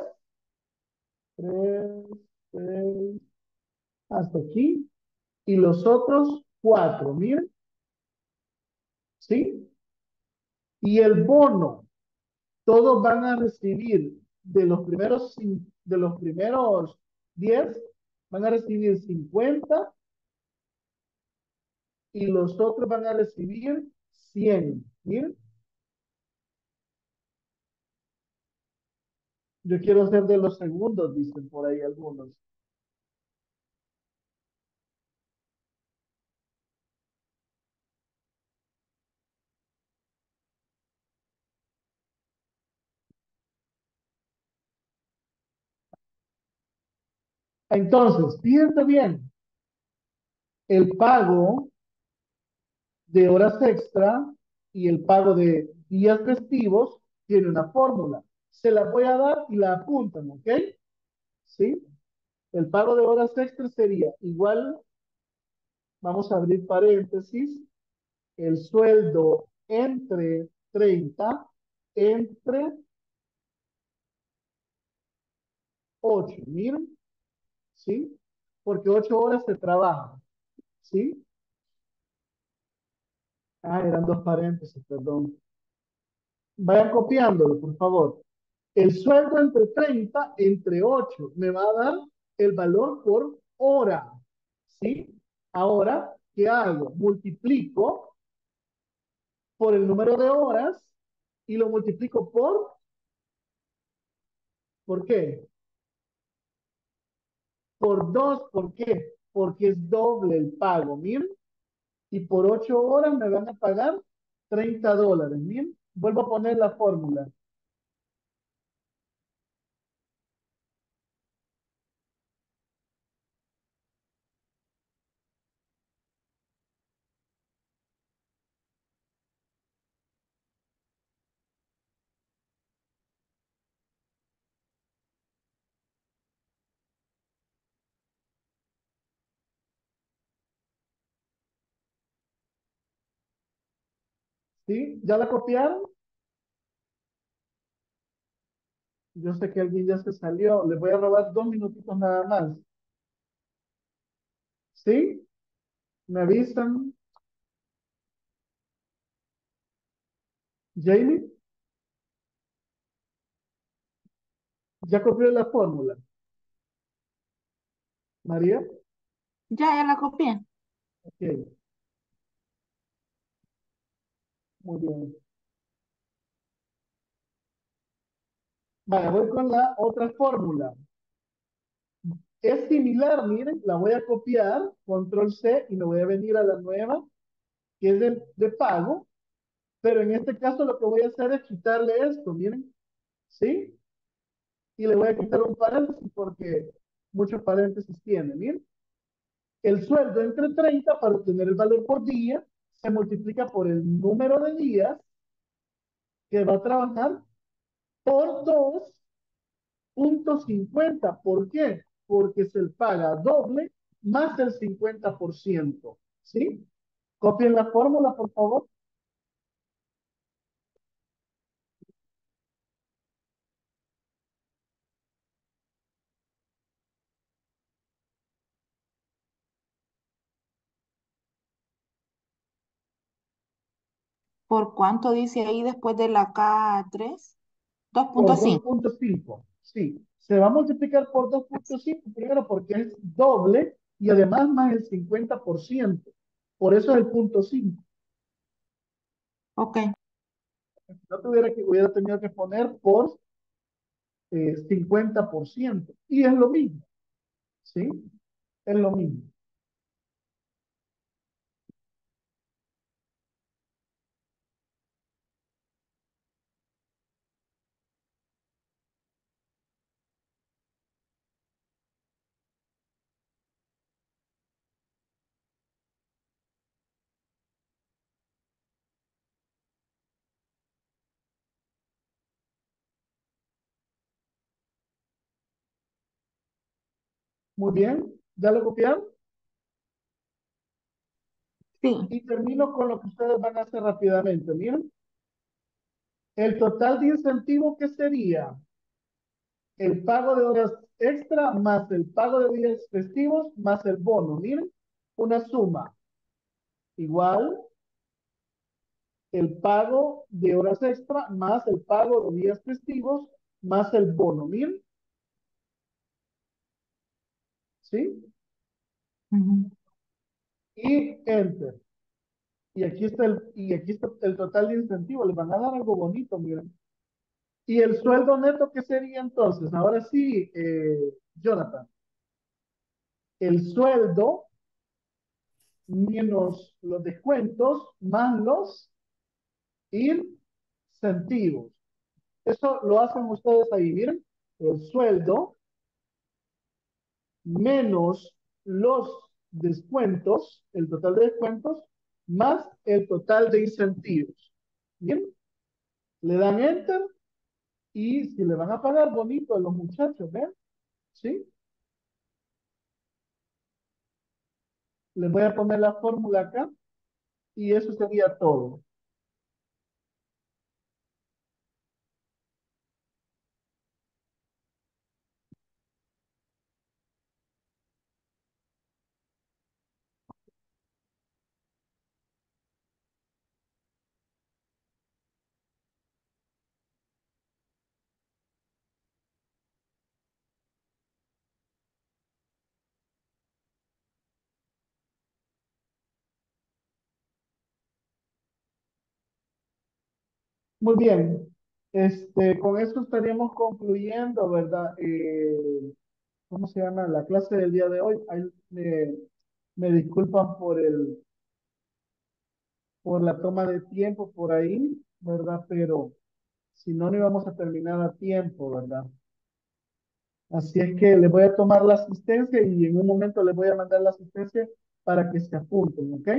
3, 6, hasta aquí. Y los otros 4, miren. ¿Sí? Y el bono, todos van a recibir de los primeros 10, van a recibir 50 y los otros van a recibir 100. Miren, yo quiero ser de los segundos, dicen por ahí algunos. Entonces, fíjense bien, el pago de horas extra y el pago de días festivos tiene una fórmula. Se la voy a dar y la apuntan, ¿ok? ¿Sí? El pago de horas extra sería igual, vamos a abrir paréntesis, el sueldo entre 30 entre 8, miren, ¿sí? Porque 8 horas se trabaja, ¿sí? Eran 2 paréntesis, perdón. Vayan copiándolo, por favor. El sueldo entre 30 entre 8 me va a dar el valor por hora, ¿sí? Ahora, ¿qué hago? Multiplico por el número de horas y lo multiplico ¿Por qué? Por 2, ¿por qué? Porque es doble el pago, miren. Y por 8 horas me van a pagar $30, miren. Vuelvo a poner la fórmula. ¿Sí? ¿Ya la copiaron? Yo sé que alguien ya se salió. Les voy a robar 2 minutitos nada más. ¿Sí? ¿Me avisan? Jamie, ¿ya copió la fórmula? María, Ya la copié. ok, muy bien. Vale, voy con la otra fórmula. Es similar, miren, la voy a copiar, control C, y me voy a venir a la nueva, que es de pago, pero en este caso lo que voy a hacer es quitarle esto, miren, ¿sí? Y le voy a quitar un paréntesis porque muchos paréntesis tiene, miren. El sueldo entre 30 para obtener el valor por día se multiplica por el número de días que va a trabajar por 2,50. ¿Por qué? Porque se le paga doble más el 50%. ¿Sí? Copien la fórmula, por favor. ¿Por cuánto dice ahí después de la K3? Por 2.5. 2,5. Sí. Se va a multiplicar por 2,5 primero porque es doble y además más el 50%. Por eso es el punto 5. Ok. Si no tuviera que, hubiera tenido que poner por 50%. Y es lo mismo. ¿Sí? Es lo mismo. Muy bien. ¿Ya lo copiaron? Sí. Y termino con lo que ustedes van a hacer rápidamente. Miren, el total de incentivo que sería el pago de horas extra más el pago de días festivos más el bono. Miren, una suma igual el pago de horas extra más el pago de días festivos más el bono. Miren, ¿sí? Ujú. Y enter. Y aquí está el total de incentivo. Les van a dar algo bonito, miren. ¿Y el sueldo neto qué sería entonces? Ahora sí, Jonathan. El sueldo menos los descuentos más los incentivos. Eso lo hacen ustedes ahí, miren. El sueldo menos los descuentos, el total de descuentos, más el total de incentivos. Bien, le dan enter y si le van a pagar bonito a los muchachos, ¿ven? ¿Sí? Les voy a poner la fórmula acá y eso sería todo. Muy bien. Con eso estaríamos concluyendo, ¿verdad? ¿Cómo se llama? La clase del día de hoy. Ahí me disculpan por la toma de tiempo por ahí, ¿verdad? Pero si no, no íbamos a terminar a tiempo, ¿verdad? Así es que les voy a tomar la asistencia y en un momento les voy a mandar la asistencia para que se apunten, ¿ok?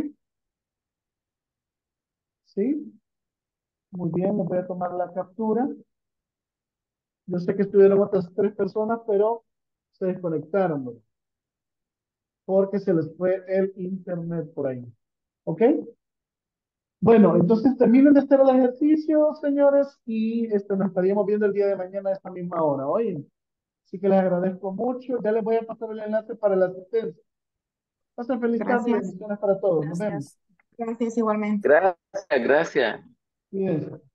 ¿Sí? Muy bien, les voy a tomar la captura. Yo sé que estuvieron otras 3 personas, pero se desconectaron, ¿verdad? Porque se les fue el internet por ahí. ¿Ok? Bueno, entonces terminen de hacer el ejercicio, señores, y nos estaríamos viendo el día de mañana a esta misma hora, ¿oye? Así que les agradezco mucho. Ya les voy a pasar el enlace para la asistencia. Pasen feliz tarde y Gracias. bendiciones para todos. Nos vemos. Gracias. Gracias igualmente. Gracias, gracias. Cuídense.